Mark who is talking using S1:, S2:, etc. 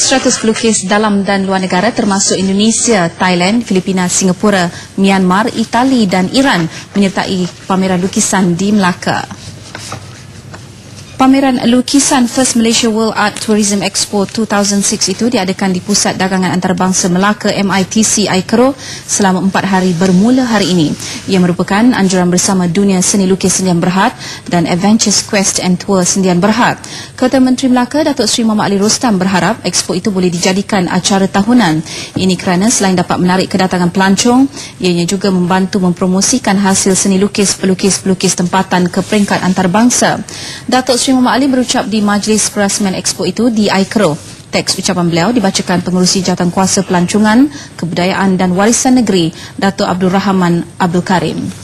S1: 100 pelukis dalam dan luar negara termasuk Indonesia, Thailand, Filipina, Singapura, Myanmar, Itali dan Iran menyertai pameran lukisan di Melaka. Pameran lukisan First Malaysia World Art Tourism Expo 2006 itu diadakan di Pusat Dagangan Antarabangsa Melaka MITC Aikro selama 4 hari bermula hari ini. Ia merupakan anjuran bersama Dunia Seni Lukis Sendian Berhad dan Adventures Quest and Tour Sendian Berhad. Ketua Menteri Melaka Datuk Seri Muhammad Ali Rostam berharap expo itu boleh dijadikan acara tahunan. Ini kerana selain dapat menarik kedatangan pelancong, ianya juga membantu mempromosikan hasil seni lukis pelukis-pelukis tempatan ke peringkat antarabangsa. Datuk Seri Muhammad Ali berucap di Majlis Perasmian Expo itu di Aikro. Teks ucapan beliau dibacakan Pengerusi Jawatankuasa Pelancongan, Kebudayaan dan Warisan Negeri, Datuk Abdul Rahman Abdul Karim.